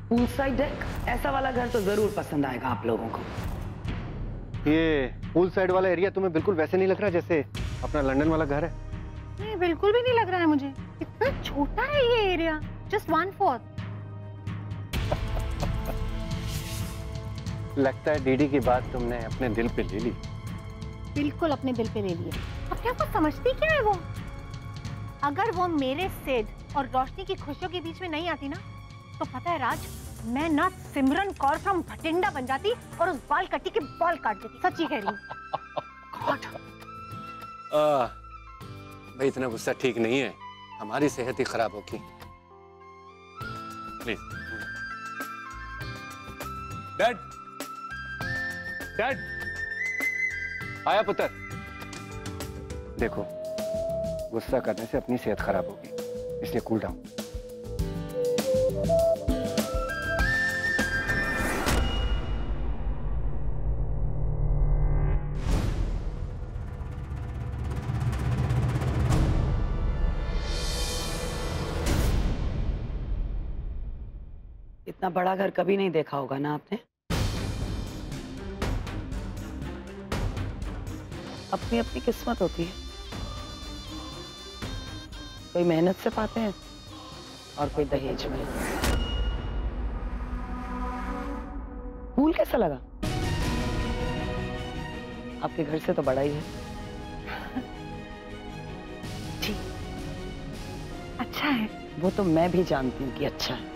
Pool side deck, ऐसा वाला घर तो जरूर पसंद आएगा आप लोगों को। ये पूल साइड वाला एरिया तुम्हें बिल्कुल वैसे नहीं लग रहा जैसे अपना लंदन वाला घर है? नहीं, बिल्कुल भी नहीं लग रहा है मुझे। इतना छोटा है ये एरिया, जस्ट 1/4। लगता है डीडी की बात तुमने अपने दिल पे ले ली। बिल्कुल अपने दिल पे ले लिए। अपने आप को समझती क्या है वो? अगर वो मेरे सिद और रोशनी की खुशियों के बीच में नहीं आती ना, तो पता है राज, मैं ना सिमरन कौर फ्रॉम भटिंडा बन जाती और उस बाल कट्टी के बाल काट देती। सच्ची कह रही हूँ। भाई इतना गुस्सा ठीक नहीं है, हमारी सेहत ही खराब होगी। प्लीज। Dad, dad. आया पुत्र। देखो, गुस्सा करने से अपनी सेहत खराब होगी, इसलिए कूल डाउन। इतना बड़ा घर कभी नहीं देखा होगा ना आपने? अपनी अपनी किस्मत होती है, कोई मेहनत से पाते हैं और कोई दहेज में। फूल कैसा लगा? आपके घर से तो बड़ा ही है। जी, अच्छा है। वो तो मैं भी जानती हूँ कि अच्छा है।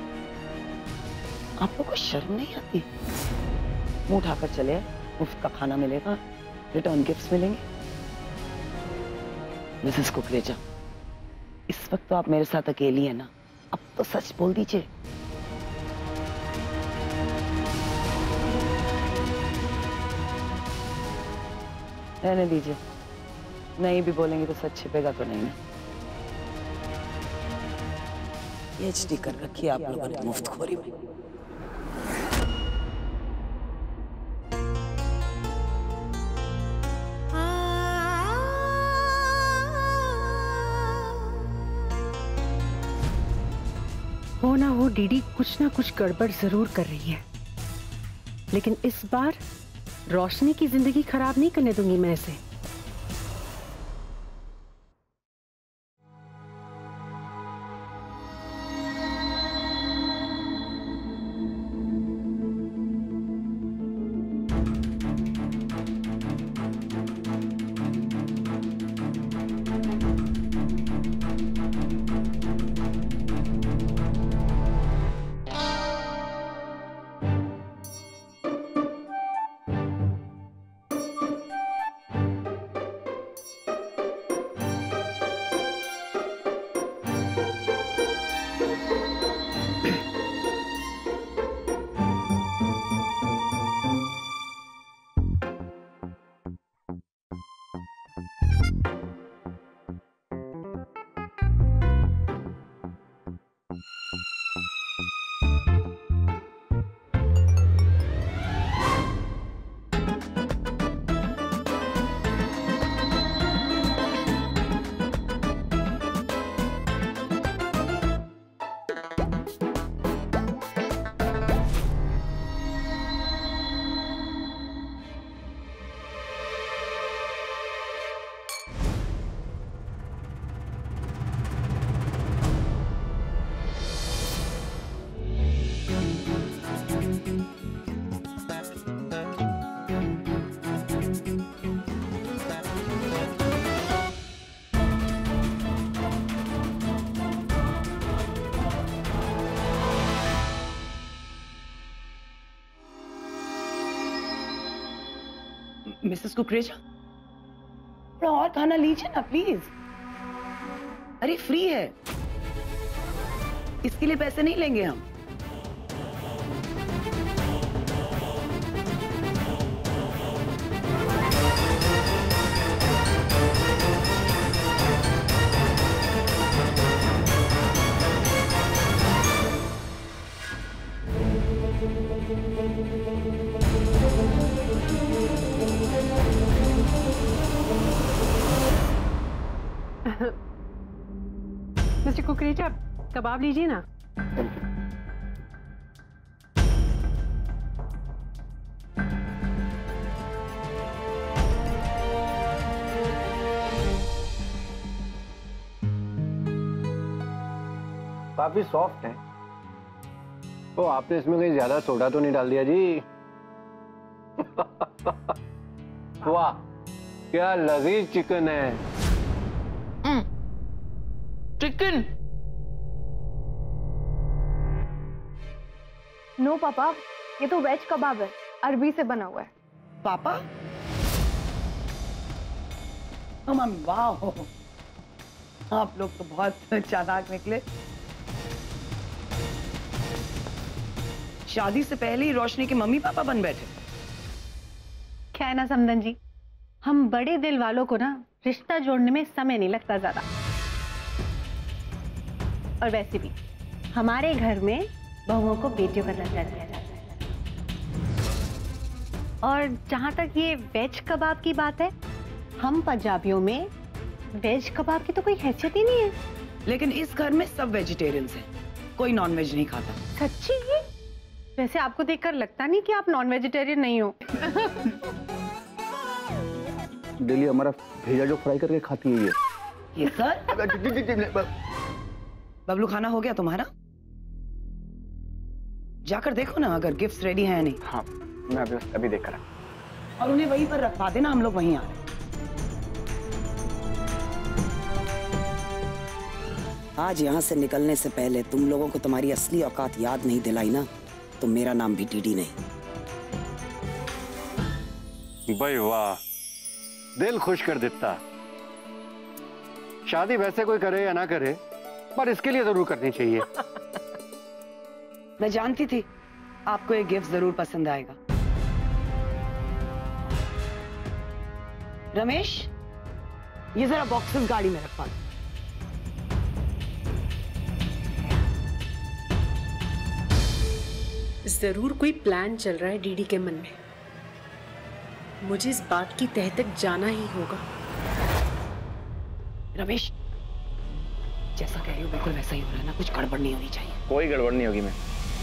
आप लोगों को शर्म नहीं आती? मुंह उठाकर चले, मुफ्त का खाना मिलेगा, रिटर्न गिफ्ट्स मिलेंगे। मिसेस कुकरेजा, इस वक्त तो आप मेरे साथ अकेली है ना, अब तो सच बोल दीजिए। रहने दीजिए, नहीं भी बोलेंगे तो सच छिपेगा तो नहीं ना। PhD कर रखी है आप लोगों ने मुफ्तखोरी में। हो ना हो, डीडी कुछ ना कुछ गड़बड़ जरूर कर रही है, लेकिन इस बार रोशनी की जिंदगी खराब नहीं करने दूंगी मैं इसे। मिसेस कुकरेजा, थोड़ा और खाना लीजिए ना प्लीज। अरे फ्री है, इसके लिए पैसे नहीं लेंगे हम। मिस्टर कुकरेजा, कबाब लीजिए ना। काफी सॉफ्ट है। तो आपने इसमें कहीं ज्यादा सोडा तो नहीं डाल दिया जी? वाह, क्या लजीज चिकन है। चिकन? नो पापा, ये तो वेज कबाब है, अरबी से बना हुआ है। पापा? मम्मी वाह, आप लोग तो बहुत चालाक निकले। शादी से पहले ही रोशनी के मम्मी पापा बन बैठे। क्या है ना समदन जी, हम बड़े दिल वालों को ना रिश्ता जोड़ने में समय नहीं लगता ज्यादा। और वैसे भी हमारे घर में बहुओं को बेटियों का दर्जा दिया जाता है। और जहां तक ये वेज कबाब की बात है, हम पंजाबियों में वेज कबाब की तो कोई हैसियत ही नहीं है। लेकिन इस घर में सब वेजिटेरियंस हैं, कोई नॉन वेज नहीं खाता। सच्ची? वैसे आपको देखकर लगता नहीं कि आप नॉन वेजिटेरियन नहीं हो। डेली हमारा भेजा जो फ्राई करके खाती है ये सर? बबलू खाना हो गया तुम्हारा? जाकर देखो ना अगर गिफ्ट्स रेडी हैं या नहीं। हाँ, मैं अभी देख कर। और उन्हें वहीं पर रखवा देना, हम लोग वहीं आ रहे हैं। आज यहाँ से निकलने से पहले तुम लोगों को तुम्हारी असली औकात याद नहीं दिलाई ना, तो मेरा नाम भी डीडी नहीं। भाई वाह, दिल खुश कर देता। शादी वैसे कोई करे या ना करे, पर इसके लिए जरूर करनी चाहिए। मैं जानती थी आपको ये गिफ्ट जरूर पसंद आएगा। रमेश, ये जरा बॉक्सेस गाड़ी में रखवा दो। जरूर कोई प्लान चल रहा है डीडी के मन में। मुझे इस बात की तह तक जाना ही होगा। रमेश, जैसा कह रही हो बिल्कुल वैसा ही हो रहा है ना, कुछ गड़बड़ नहीं होनी चाहिए। कोई गड़बड़ नहीं होगी। मैं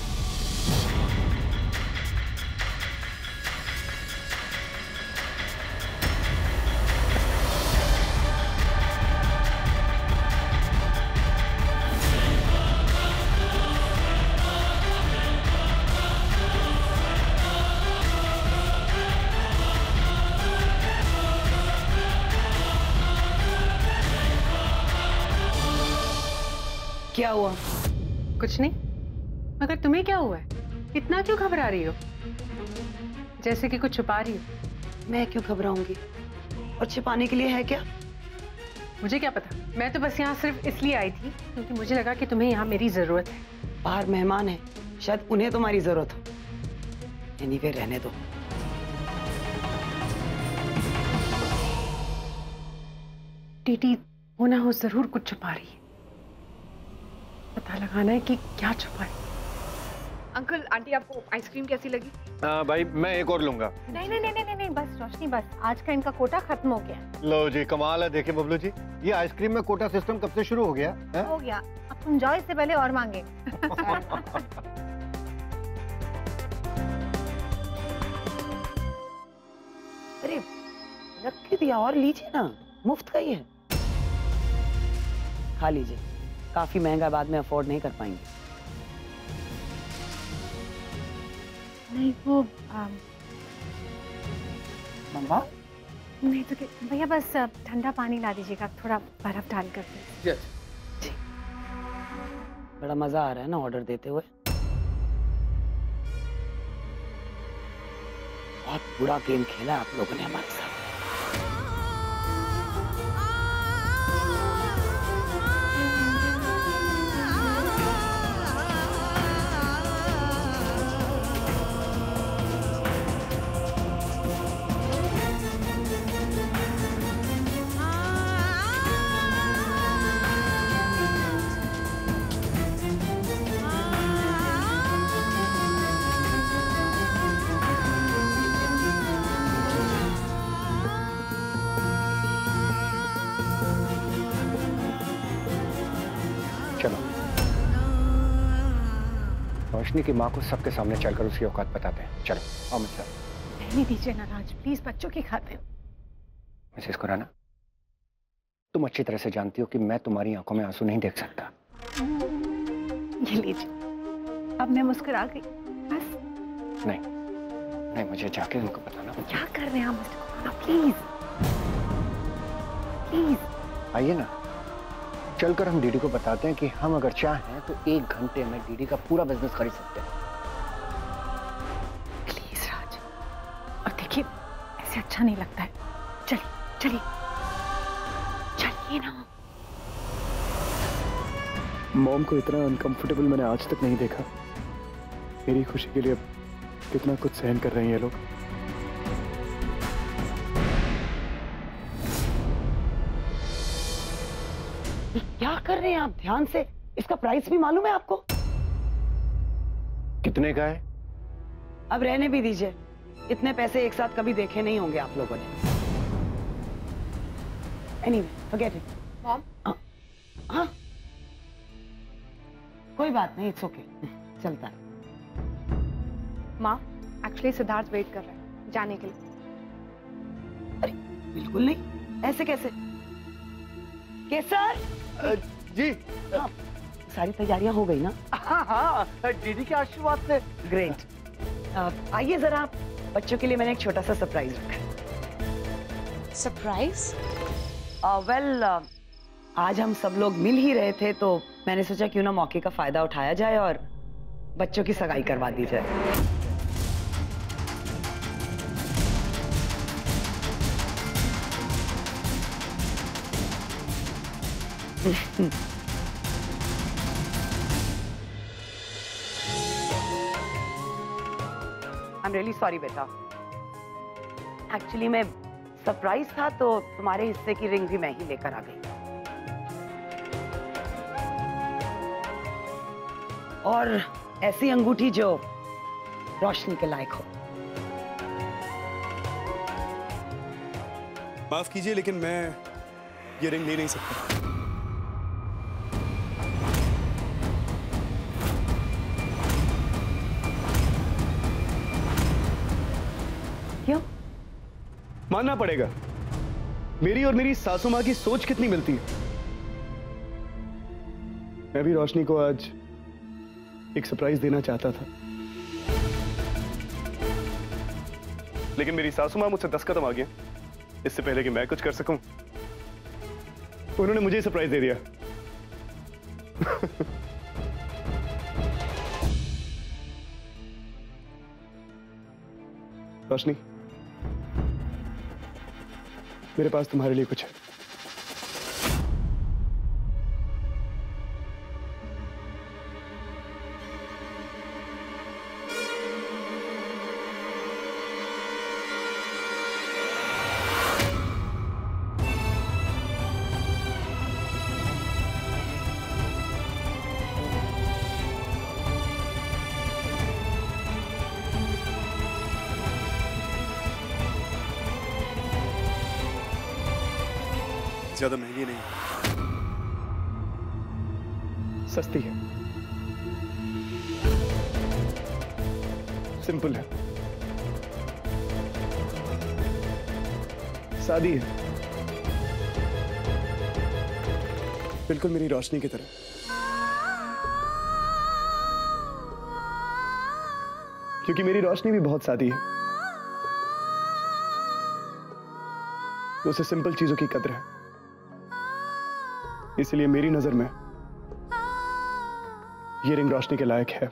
क्या हुआ? कुछ नहीं, मगर तुम्हें क्या हुआ है? इतना क्यों घबरा रही हो? जैसे कि कुछ छुपा रही हो। मैं क्यों घबराऊंगी? और छिपाने के लिए है क्या? मुझे क्या पता, मैं तो बस यहाँ सिर्फ इसलिए आई थी क्योंकne मुझे लगा कि तुम्हें यहाँ मेरी जरूरत है। बाहर मेहमान है, शायद उन्हें तुम्हारी जरूरत हो। एनीवे रहने दो। टीटी हो ना हो जरूर कुछ छुपा रही है। पता लगाना है कि क्या छुपा है। अंकल आंटी, आपको आइसक्रीम कैसी लगी? भाई मैं एक और लूंगा। नहीं नहीं नहीं नहीं नहीं, बस रोशनी बस, आज का इनका कोटा खत्म हो गया। लो जी, कमाल है। देखिए बबलू जी, ये आइसक्रीम में कोटा सिस्टम कब से शुरू हो गया है? हो गया, अब तुम जाओ, इससे पहले और मांगे। अरे रख के दिया, और लीजिए ना, मुफ्त का ही है। खा लीजिए, काफी महंगा, बाद में अफोर्ड नहीं कर पाएंगे। नहीं वो मम्मा? नहीं तो भैया बस ठंडा पानी ला दीजिएगा, थोड़ा बर्फ डाल कर। जी। बड़ा मजा आ रहा है ना ऑर्डर देते हुए। बहुत बुरा गेम खेला आप लोगों ने हमारे साथ। चलो, रोशनी की माँ को सबके सामने चलकर उसकी औकात बताते हैं। चलो आओ मिस्टर। रहने दीजिए ना राज, प्लीज, बच्चों की खाते हो। मिसेस खुराना, तुम अच्छी तरह से जानती हो कि मैं तुम्हारी आंखों में आंसू नहीं देख सकता। ये लीजिए, अब मैं मुस्कुरा गई बस। नहीं नहीं, मुझे जाके उनको बताना। क्या कर रहे हैं आप मिस्टर खुराना, प्लीज प्लीज। आइए ना, चलकर हम डीडी को बताते हैं कि हम अगर चाहें तो 1 घंटे में डीडी का पूरा बिजनेस खरीद सकते हैं। प्लीज राज, और देखिए ऐसे अच्छा नहीं लगता है। चलिए चलिए चलिए ना। मॉम को इतना अनकंफर्टेबल मैंने आज तक नहीं देखा। मेरी खुशी के लिए कितना कुछ सहन कर रहे हैं ये लोग। क्या कर रहे हैं आप? ध्यान से, इसका प्राइस भी मालूम है आपको? कितने का है? अब रहने भी दीजिए, इतने पैसे एक साथ कभी देखे नहीं होंगे आप लोगों ने। Anyway, forget it. मॉम, हाँ, कोई बात नहीं, इट्स ओके, चलता है। माँ, एक्चुअली सिद्धार्थ वेट कर रहा है जाने के लिए। अरे बिल्कुल नहीं, ऐसे कैसे? केसर जी। हाँ, सारी तैयारियां हो गई ना? हाँ हाँ, दीदी के आशीर्वाद से। ग्रेट। आइए जरा, बच्चों के लिए मैंने एक छोटा सा सरप्राइज रखा है। सरप्राइज? वेल, आज हम सब लोग मिल ही रहे थे तो मैंने सोचा क्यों ना मौके का फायदा उठाया जाए और बच्चों की सगाई करवा दी जाए। I'm really sorry बेटा। एक्चुअली मैं सरप्राइज था तो तुम्हारे हिस्से की रिंग भी मैं ही लेकर आ गई, और ऐसी अंगूठी जो रोशनी के लायक हो। माफ कीजिए लेकिन मैं ये रिंग ले नहीं सकता। क्यों? मानना पड़ेगा, मेरी और मेरी सासू माँ की सोच कितनी मिलती है। मैं भी रोशनी को आज एक सरप्राइज देना चाहता था, लेकिन मेरी सासू माँ मुझसे 10 कदम आ गया। इससे पहले कि मैं कुछ कर सकूं, उन्होंने मुझे सरप्राइज दे दिया। रोशनी, मेरे पास तुम्हारे लिए कुछ है। ज्यादा महंगी नहीं, सस्ती है, सिंपल है, सादी है, बिल्कुल मेरी रोशनी की तरह। क्योंकि मेरी रोशनी भी बहुत सादी है, तो उसे सिंपल चीजों की कदर है, इसलिए मेरी नजर में ये रिंग रोशनी के लायक है।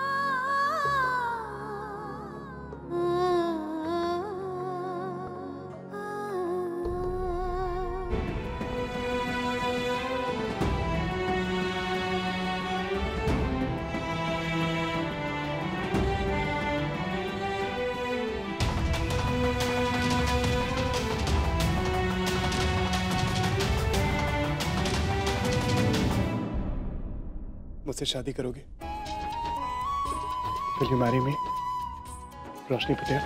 मुझसे शादी करोगे? Will you marry me, रोशनी पटेल?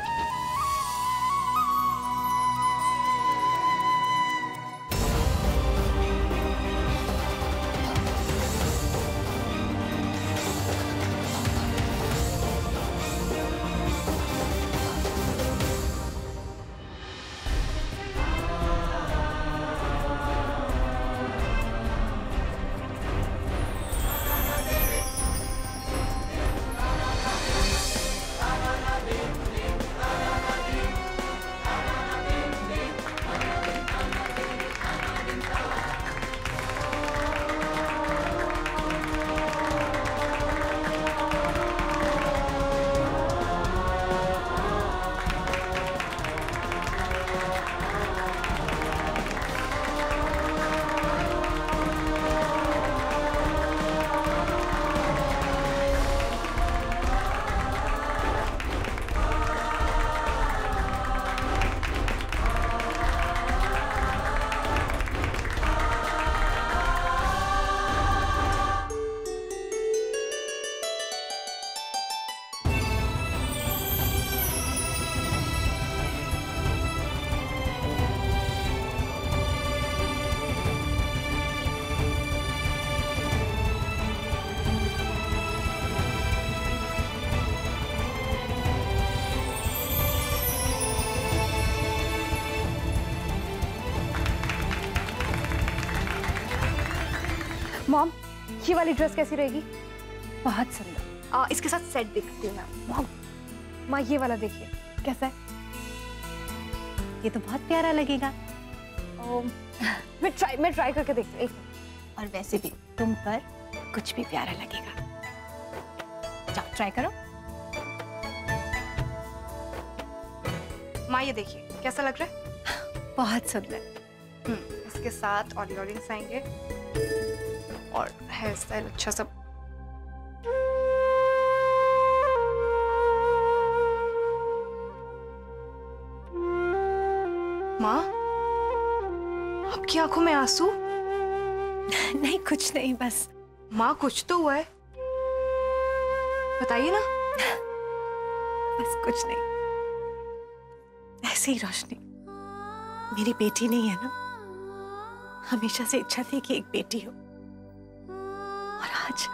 ये वाली ड्रेस कैसी रहेगी? बहुत सुंदर। इसके साथ सेट देखती हूँ मैं। माँ ये वाला देखिए कैसा है? ये तो बहुत प्यारा लगेगा। मैं ट्राई करके देखती हूँ। और वैसे भी तुम पर कुछ भी प्यारा लगेगा। जाओ ट्राई करो। माँ ये देखिए कैसा लग रहा है? बहुत सुंदर। इसके साथ ऑली ऑलिंग्स आएंगे और हेयर स्टाइल अच्छा सब। माँ आपकी आंखों में आंसू? नहीं कुछ नहीं, बस। माँ कुछ तो हुआ है, बताइए ना। बस कुछ नहीं, ऐसे ही। रोशनी मेरी बेटी नहीं है ना, हमेशा से इच्छा थी कि एक बेटी हो, और आज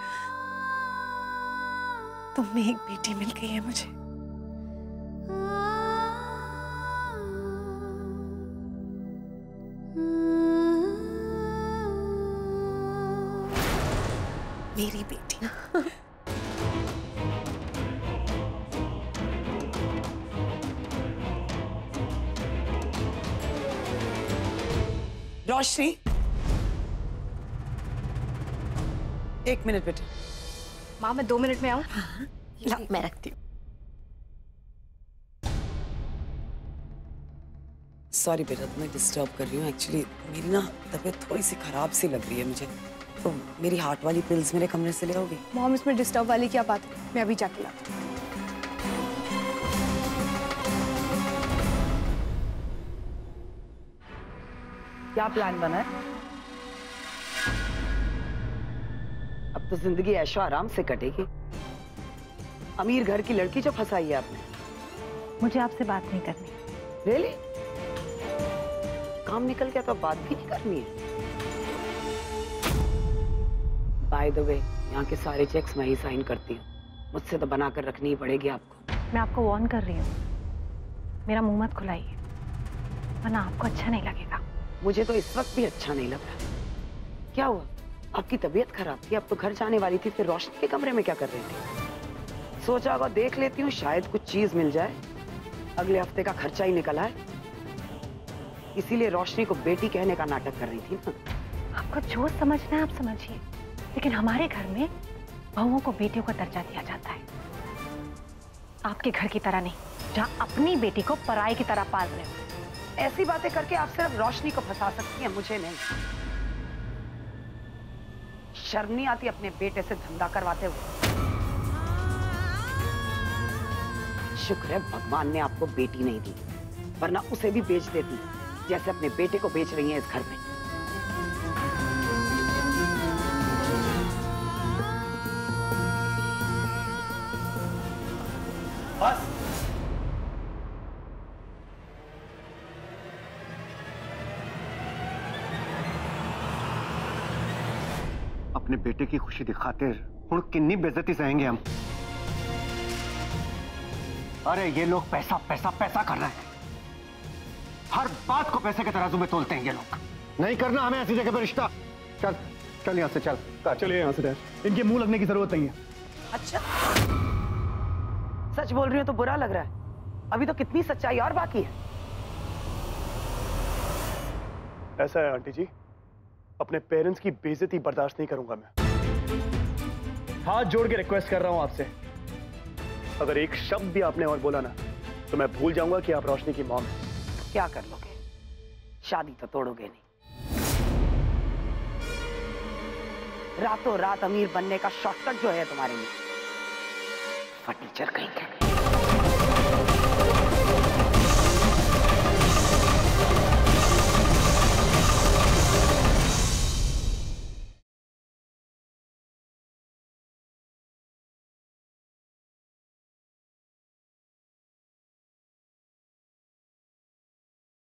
तुम में एक बेटी मिल गई है मुझे। मेरी बेटी। रोशनी, एक मिनट बेटा। माँ मैं 2 मिनट में आऊँ? ला, मैं रखती हूँ। सॉरी बेटा, तुम्हें डिस्टर्ब कर रही हूँ। एक्चुअली मेरी ना तबीयत थोड़ी सी खराब सी लग रही है मुझे, तो मेरी हार्ट वाली पिल्स मेरे कमरे से ले आओगी? मॉम इसमें डिस्टर्ब वाली क्या बात है, मैं अभी जाके लाती हूँ। क्या प्लान बना है? अब तो जिंदगी ऐशो आराम से कटेगी। अमीर घर की लड़की जो फंसाई है आपने। मुझे आपसे बात नहीं करनी। रियली? काम निकल गया तो बात भी नहीं करनी है? बाय द वे, यहाँ के सारे चेक्स मैं ही साइन करती हूँ, मुझसे तो बनाकर रखनी ही पड़ेगी आपको। मैं आपको वार्न कर रही हूँ, मेरा मुंह मत खुलाइए, वरना आपको अच्छा नहीं लगेगा। मुझे तो इस वक्त भी अच्छा नहीं लग रहा। क्या हुआ? आपकी तबीयत खराब थी, अब तो घर जाने वाली थी, फिर रोशनी के कमरे में क्या कर रही थी? सोचा होगा देख लेती हूँ, शायद कुछ चीज मिल जाए। अगले हफ्ते का खर्चा ही निकला है, इसीलिए रोशनी को बेटी कहने का नाटक कर रही थी ना। आपको जो समझना है आप समझिए, लेकिन हमारे घर में बहुओं को बेटियों का दर्जा दिया जाता है, आपके घर की तरह नहीं, जहाँ अपनी बेटी को पराई की तरह पाल रहे हो। ऐसी बातें करके आप सिर्फ रोशनी को फंसा सकती हैं, मुझे नहीं। शर्म नहीं आती अपने बेटे से धंधा करवाते हुए? शुक्र है भगवान ने आपको बेटी नहीं दी, वरना उसे भी बेच देती, जैसे अपने बेटे को बेच रही हैं इस घर में। बस। अपने बेटे की खुशी दिखातिर हुण किन्नी बेइज्जती सहेंगे हम। अरे ये लोग पैसा पैसा पैसा कर रहे हैं, हर बात को पैसे के तराजू में तोलते हैं ये लोग। नहीं करना हमें ऐसी जगह पर रिश्ता। चल चल यहाँ से, चल चलिए यहाँ से डैड, इनके मुंह लगने की जरूरत नहीं है। अच्छा, सच बोल रही हो तो बुरा लग रहा है, अभी तो कितनी सच्चाई और बाकी है। ऐसा है आंटी जी, अपने पेरेंट्स की बेइज्जती बर्दाश्त नहीं करूंगा मैं। हाथ जोड़ के रिक्वेस्ट कर रहा हूं आपसे, अगर एक शब्द भी आपने और बोला ना, तो मैं भूल जाऊंगा कि आप रोशनी की मॉम हैं। क्या कर लोगे? शादी तो तोड़ोगे नहीं। रातों रात अमीर बनने का शॉर्टकट जो है तुम्हारे लिए, फटीचर कहीं का।